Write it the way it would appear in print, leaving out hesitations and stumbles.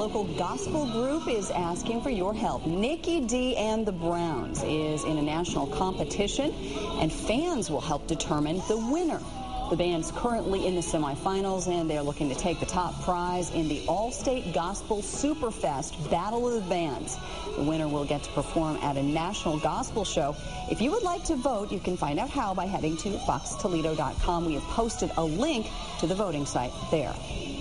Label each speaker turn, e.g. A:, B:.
A: local gospel group is asking for your help. Nikki D and the Browns is in a national competition, and fans will help determine the winner. The band's currently in the semifinals, and they're looking to take the top prize in the Allstate Gospel Superfest Battle of the Bands. The winner will get to perform at a national gospel show. If you would like to vote, you can find out how by heading to foxtoledo.com. We have posted a link to the voting site there.